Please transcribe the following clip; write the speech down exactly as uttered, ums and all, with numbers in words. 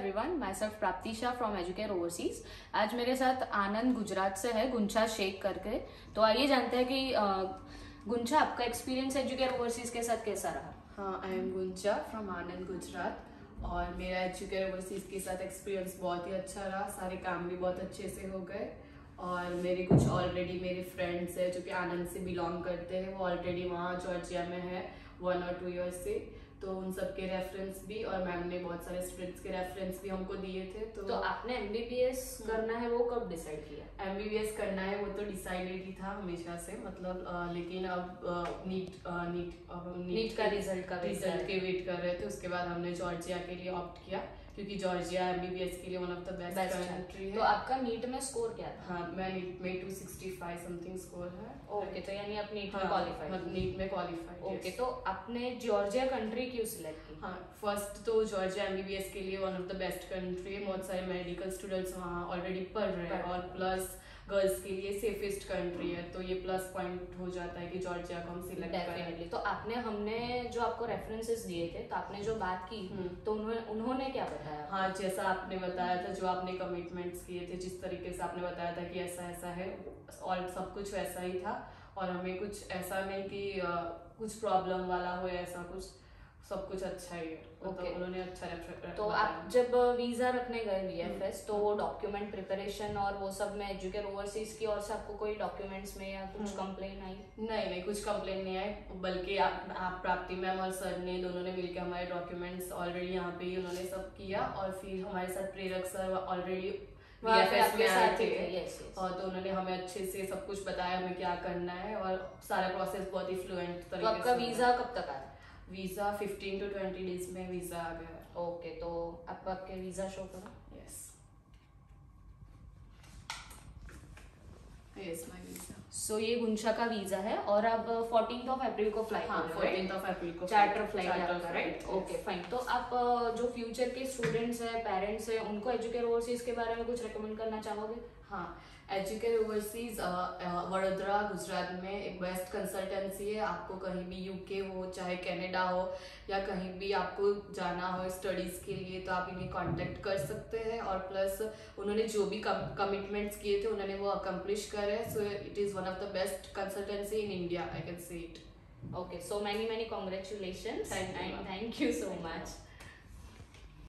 Everyone, my self प्राप्ति Shah from educare overseas. आज मेरे साथ आनंद गुजरात से है, गुंचा शेख करके। तो आइए जानते हैं कि गुंचा, आपका एक्सपीरियंस एजुकेयर ओवरसीज के साथ कैसा रहा? हाँ, I am Guncha from Anand Gujarat और मेरा एजुकेयर ओवरसीज के साथ एक्सपीरियंस बहुत ही अच्छा रहा। सारे काम भी बहुत अच्छे से हो गए और मेरे कुछ ऑलरेडी मेरे फ्रेंड्स हैं जो कि आनंद से बिलोंग करते हैं, वो ऑलरेडी वहाँ जॉर्जिया में है वन और टू ईयर्स से। तो उन सब के रेफरेंस भी और मैम ने बहुत सारे स्टूडेंट्स के रेफरेंस भी हमको दिए थे। तो, तो आपने एमबीबीएस करना है वो कब डिसाइड किया? एमबीबीएस करना है वो तो डिसाइडेड ही था हमेशा से, मतलब आ, लेकिन अब आ, नीट आ, नीट अब नीट, नीट का रिजल्ट का रिजल्ट के वेट कर रहे थे। उसके बाद हमने जॉर्जिया के लिए ऑप्ट किया क्योंकि जॉर्जिया एमबीबीएस के लिए one of the best country है। तो आपका नीट में स्कोर क्या था? हाँ, मैं नीट में two sixty five something score है। ओके, तो यानी आप नीट में क्वालिफाइड? नीट में क्वालिफाइड। ओके, तो आपने जॉर्जिया कंट्री क्यों सिलेक्ट की? हाँ, फर्स्ट तो जॉर्जिया एमबीबीएस के लिए one of the best country है। बहुत सारे मेडिकल स्टूडेंट्स वहाँ ऑलरेडी पढ़ रहे हैं और प्लस गर्ल्स के लिए सेफेस्ट कंट्री है, तो ये प्लस पॉइंट हो जाता है कि जॉर्जिया को हम सिलेक्ट डेफिनेटली। तो आपने हमने जो आपको रेफरेंसेस दिए थे, तो आपने जो बात की तो उन्होंने उन्होंने क्या बताया? हाँ, जैसा आपने बताया था, जो आपने कमिटमेंट्स किए थे, जिस तरीके से आपने बताया था कि ऐसा ऐसा है, और सब कुछ वैसा ही था। और हमें कुछ ऐसा नहीं कि आ, कुछ प्रॉब्लम वाला हो, ऐसा कुछ सब कुछ अच्छा ही है। ओके, तो उन्होंने अच्छा रेफर। तो आप जब वीजा रखने गए वीएफएस, तो वो डॉक्यूमेंट प्रिपरेशन और वो सब में एजुकेयर ओवरसीज की और से आपको कोई डॉक्यूमेंट्स में या कुछ कंप्लेन आई? नहीं नहीं, कुछ कंप्लेन नहीं आई, बल्कि आप, आप प्राप्ति मैम और सर ने दोनों ने मिलकर हमारे डॉक्यूमेंट्स ऑलरेडी यहाँ पे ही उन्होंने सब किया। और फिर हमारे साथ प्रेरक सर ऑलरेडी वीएफएस में आए थे। Yes, yes. और तो उन्होंने हमें अच्छे से सब कुछ बताया हमें क्या करना है और सारा प्रोसेस बहुत ही फ्लुएंट तरीके से। तो आपका वीजा कब तक आया? Visa fifteen to twenty days में वीजा आ गया। ओके, तो आप आपके वीजा शो करो। Yes, yes my visa. So ये गुंचा का वीजा है और अब फोर्टीन्थ ऑफ अप्रैल को फ्लाइट हाँ, फोर्टीन्थ ऑफ अप्रैल को चार्टर फ्लाइट है आपका, राइट? Okay fine. तो आप जो फ्यूचर के स्टूडेंट्स हैं, पेरेंट्स हैं, उनको एजुकेयर ओवरसीज के बारे में कुछ रेकमेंड करना चाहोगे? हाँ, एजुकेयर ओवरसीज वडोदरा गुजरात में एक बेस्ट कंसल्टेंसी है। आपको कहीं भी यूके हो चाहे कनाडा हो या कहीं भी आपको जाना हो स्टडीज के लिए, तो आप इन्हें कांटेक्ट कर सकते हैं। और प्लस उन्होंने जो भी कमिटमेंट्स किए थे उन्होंने वो अकम्प्लिश करे। So it is one of the best consultancy in India, I can say it. Okay, so many many congratulations and thank you so much.